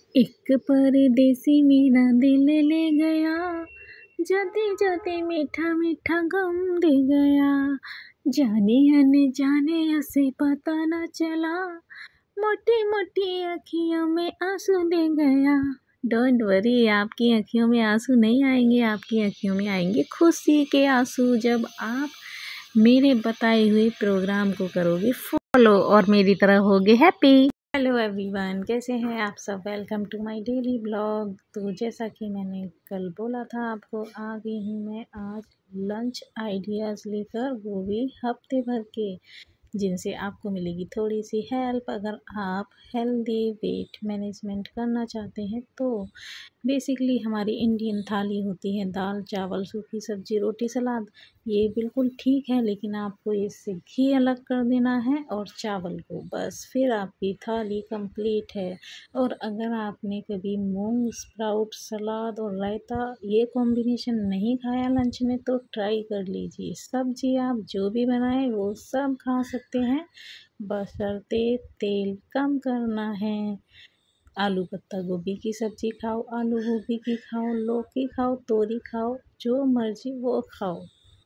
एक परदेसी मेरा दिल ले गया, जाते जाते मीठा मीठा गम दे गया। जाने अनजाने उसे पता न चला, मोटी मोटी अखियों में आंसू दे गया। डोंट वरी, आपकी अखियों में आंसू नहीं आएंगे, आपकी अखियों में आएंगे खुशी के आंसू जब आप मेरे बताए हुए प्रोग्राम को करोगे फॉलो और मेरी तरह होगे हैप्पी। हेलो एवरीवन, कैसे हैं आप सब। Welcome to my daily blog. तो जैसा कि मैंने कल बोला था आपको, आ गई हूँ मैं आज लंच आइडियाज़ लेकर, वो भी हफ्ते भर के, जिनसे आपको मिलेगी थोड़ी सी हेल्प अगर आप हेल्दी वेट मैनेजमेंट करना चाहते हैं। तो बेसिकली हमारी इंडियन थाली होती है दाल चावल सूखी सब्जी रोटी सलाद, ये बिल्कुल ठीक है, लेकिन आपको इससे घी अलग कर देना है और चावल को, बस फिर आपकी थाली कंप्लीट है। और अगर आपने कभी मूंग स्प्राउट सलाद और रायता ये कॉम्बिनेशन नहीं खाया लंच में, तो ट्राई कर लीजिए। सब्जी आप जो भी बनाएं वो सब खा सकते हैं, बशर्ते तेल कम करना है। आलू पत्ता गोभी की सब्ज़ी खाओ, आलू गोभी की खाओ, लौकी खाओ, तोरी खाओ, जो मर्जी वो खाओ।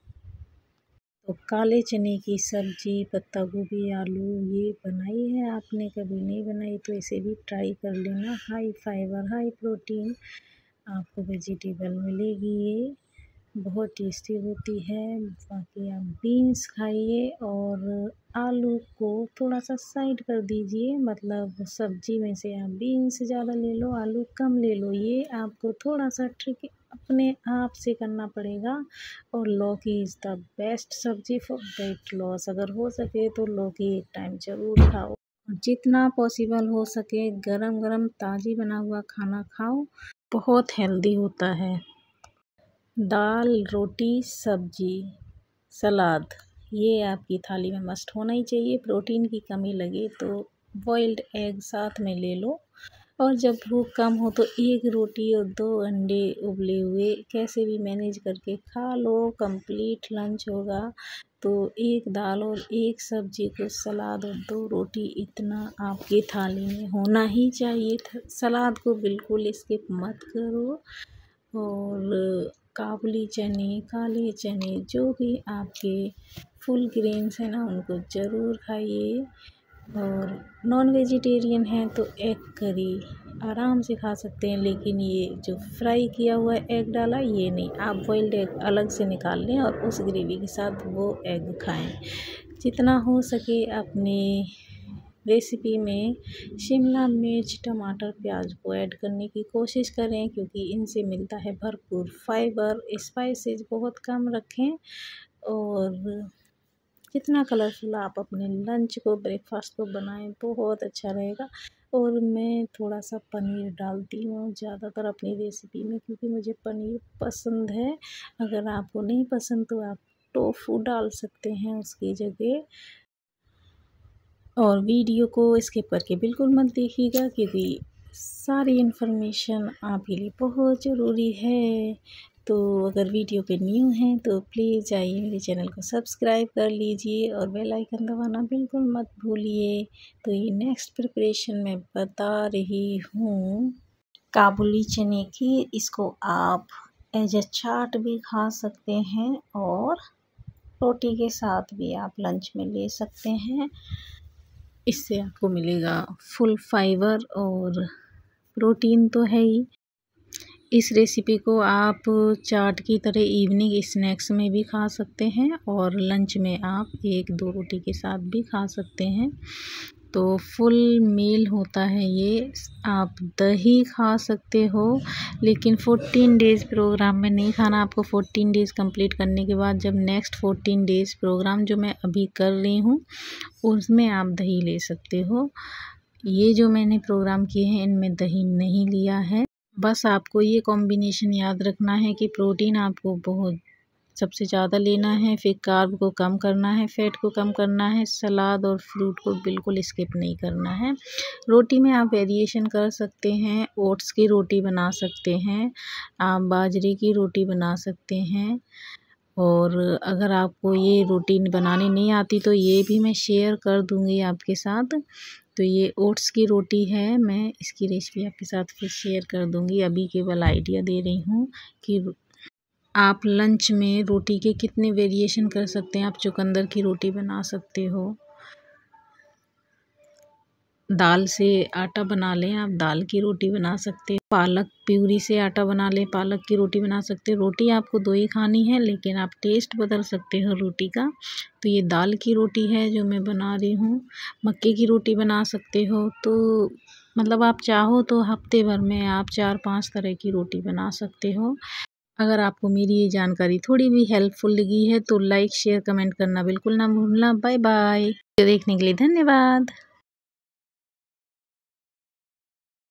तो काले चने की सब्ज़ी पत्ता गोभी आलू ये बनाई है आपने, कभी नहीं बनाई तो इसे भी ट्राई कर लेना। हाई फाइबर हाई प्रोटीन आपको वेजिटेबल मिलेगी, ये बहुत टेस्टी होती है। बाकी आप बीन्स खाइए और आलू को थोड़ा सा साइड कर दीजिए, मतलब सब्जी में से आप बीन्स ज़्यादा ले लो आलू कम ले लो, ये आपको थोड़ा सा ट्रिक अपने आप से करना पड़ेगा। और lauki is the best sabzi for weight loss, अगर हो सके तो लौकी एक टाइम ज़रूर खाओ। जितना पॉसिबल हो सके गरम गरम ताज़ी बना हुआ खाना खाओ, बहुत हेल्दी होता है। दाल रोटी सब्जी सलाद ये आपकी थाली में मस्ट होना ही चाहिए। प्रोटीन की कमी लगे तो बॉइल्ड एग साथ में ले लो, और जब भूख कम हो तो एक रोटी और 2 अंडे उबले हुए कैसे भी मैनेज करके खा लो, कंप्लीट लंच होगा। तो एक दाल और एक सब्जी को सलाद और 2 रोटी, इतना आपकी थाली में होना ही चाहिए। सलाद को बिल्कुल स्किप मत करो। और काबुली चने काले चने जो भी आपके फुल ग्रेन्स हैं ना, उनको ज़रूर खाइए। और नॉन वेजिटेरियन हैं तो एग करी आराम से खा सकते हैं, लेकिन ये जो फ्राई किया हुआ एग डाला ये नहीं, आप बॉइल्ड एग अलग से निकाल लें और उस ग्रेवी के साथ वो एग खाएं। जितना हो सके अपने रेसिपी में शिमला मिर्च टमाटर प्याज को ऐड करने की कोशिश करें, क्योंकि इनसे मिलता है भरपूर फाइबर। स्पाइसेस बहुत कम रखें, और जितना कलरफुल आप अपने लंच को ब्रेकफास्ट को बनाएं बहुत अच्छा रहेगा। और मैं थोड़ा सा पनीर डालती हूँ ज़्यादातर अपनी रेसिपी में, क्योंकि मुझे पनीर पसंद है। अगर आपको नहीं पसंद तो आप टोफू डाल सकते हैं उसकी जगह। और वीडियो को स्किप करके बिल्कुल मत देखिएगा, क्योंकि सारी इन्फॉर्मेशन आपके लिए बहुत ज़रूरी है। तो अगर वीडियो पे न्यू हैं तो प्लीज़ जाइए मेरे चैनल को सब्सक्राइब कर लीजिए और बेल आइकन दबाना बिल्कुल मत भूलिए। तो ये नेक्स्ट प्रिपरेशन मैं बता रही हूँ काबुली चने की। इसको आप एज ए चाट भी खा सकते हैं और रोटी के साथ भी आप लंच में ले सकते हैं। इससे आपको मिलेगा फुल फाइबर और प्रोटीन तो है ही। इस रेसिपी को आप चाट की तरह इवनिंग स्नैक्स में भी खा सकते हैं, और लंच में आप 1-2 रोटी के साथ भी खा सकते हैं। तो फुल मील होता है ये। आप दही खा सकते हो, लेकिन 14 डेज़ प्रोग्राम में नहीं खाना आपको। 14 डेज़ कंप्लीट करने के बाद जब नेक्स्ट 14 डेज़ प्रोग्राम जो मैं अभी कर रही हूँ उसमें आप दही ले सकते हो। ये जो मैंने प्रोग्राम किए हैं इनमें दही नहीं लिया है। बस आपको ये कॉम्बिनेशन याद रखना है कि प्रोटीन आपको बहुत सबसे ज़्यादा लेना है, फिर कार्ब को कम करना है, फैट को कम करना है, सलाद और फ्रूट को बिल्कुल स्किप नहीं करना है। रोटी में आप वेरिएशन कर सकते हैं, ओट्स की रोटी बना सकते हैं, आप बाजरे की रोटी बना सकते हैं। और अगर आपको ये रोटी बनानी नहीं आती तो ये भी मैं शेयर कर दूँगी आपके साथ। तो ये ओट्स की रोटी है, मैं इसकी रेसिपी आपके साथ फिर शेयर कर दूँगी। अभी केवल आइडिया दे रही हूँ कि आप लंच में रोटी के कितने वेरिएशन कर सकते हैं। आप चुकंदर की रोटी बना सकते हो, दाल से आटा बना लें, आप दाल की रोटी बना सकते हैं, पालक प्यूरी से आटा बना लें, पालक की रोटी बना सकते हैं। रोटी आपको 2 ही खानी है, लेकिन आप टेस्ट बदल सकते हो रोटी का। तो ये दाल की रोटी है जो मैं बना रही हूँ। मक्के की रोटी बना सकते हो, तो मतलब आप चाहो तो हफ्ते भर में आप 4-5 तरह की रोटी बना सकते हो। अगर आपको मेरी ये जानकारी थोड़ी भी हेल्पफुल लगी है तो लाइक, शेयर, कमेंट करना बिल्कुल ना भूलना। Bye bye. देखने के लिए धन्यवाद।